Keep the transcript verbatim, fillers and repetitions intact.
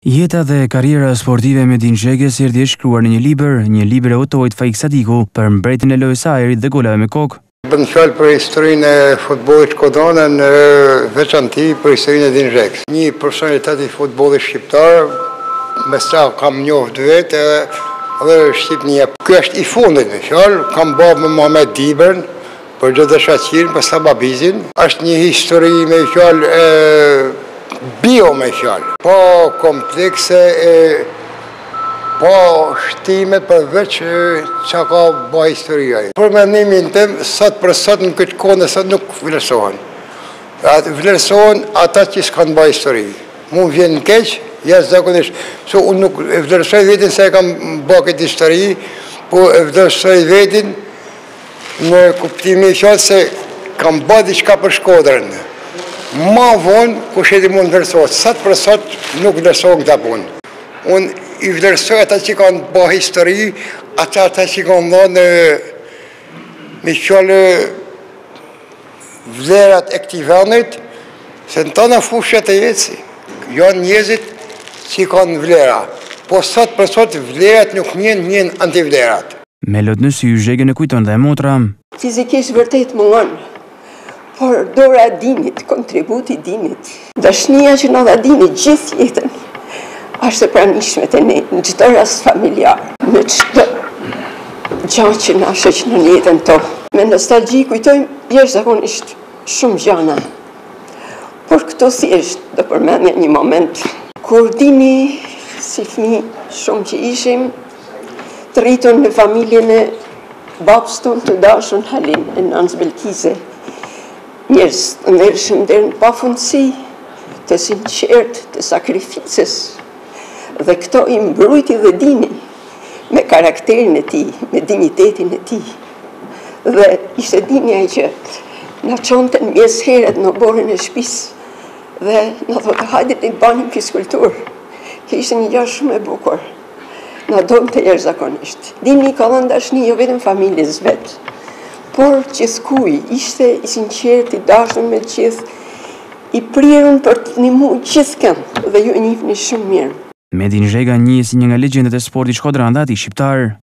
Jeta dhe karriera sportive me Medin Xhegës erdhi e shkruar në një libër, një libër e autorit Faik Sadiku për mbretën e lojës së ajrit dhe golave me kokë. Bën fjalë për historinë e futbollit shkodrënë në veçanti për historinë e Medin Xhegës. Një personalitet i futbollit shqiptar, me sa kam njohur vetë edhe Shqipnia. Ky është i fundit me fjalë, kam bërë me Muhamet Dibën për Xhoda Shaqirin, për Sababizin. Është një histori me fjalë e bio me fjalë, po komplekse e po shtimet përveç që ka bëjë historia. Për mendimin tim, sot për sot në këtë kohë sot nuk vlerësohen. Vlerësohen ata që s'kanë bëjë histori. Mu vjen në keq, jashtëzakonisht, so unë nuk e vlerësoj vetin se e kam bërë këtë histori, po e vlerësoj vetin në kuptimin e fjalës se kam bërë diçka për Shkodrën. Ma vonë, kush e di mund vlerësohet, sot për sot nuk vlerësohet këta punë. Unë i vlerësoj ata që kanë bërë histori, ata ata që kanë dhënë me fjalë vlerat e këtij vendit, se në tona fushat e jetës janë njerëzit që kanë vlera. Po sot për sot vlerat nuk njën, njën antivlerat. Me lot në sy, Xhegën e kujton dhe motra. Fizikisht vërtet mungon. Por dora e dinit, kontributi dinit, dashnia që na dha dini gjithë jetën, është e pranishme te ne në çdo rast familjar, në çdo gjë që na shoqëron në jetën tonë. Me nostalgji kujtojmë jashtëzakonisht shumë gjëra. Por këto thjesht do përmendja një moment kur dini si fëmijë shumë që ishim, të rritur në familjen e babës tonë të dashur Halin e nënës Belkise. Njerëz të ndershëm deri në pafundësi, të sinqert, të sakrificës. Dhe këto i mbrojti dhe dini me karakterin e tij, me dignitetin e tij. Dhe ishte dini ai që na çonte në mes herët në borën e shtëpisë dhe na thotë hajde të bënim fiskulturë. Që ishte një gjë shumë e bukur. Na donte jashtëzakonisht. Dini ka dhënë dashni jo vetëm familjes vet, por gjithkuj, ishte i sinqert, i dashur me gjithë, i prirun për të ndihmuar gjithkën dhe ju e njihni shumë mirë. Medin Xhega njihet si një nga legjendat e sportit shkodrandat i shqiptar.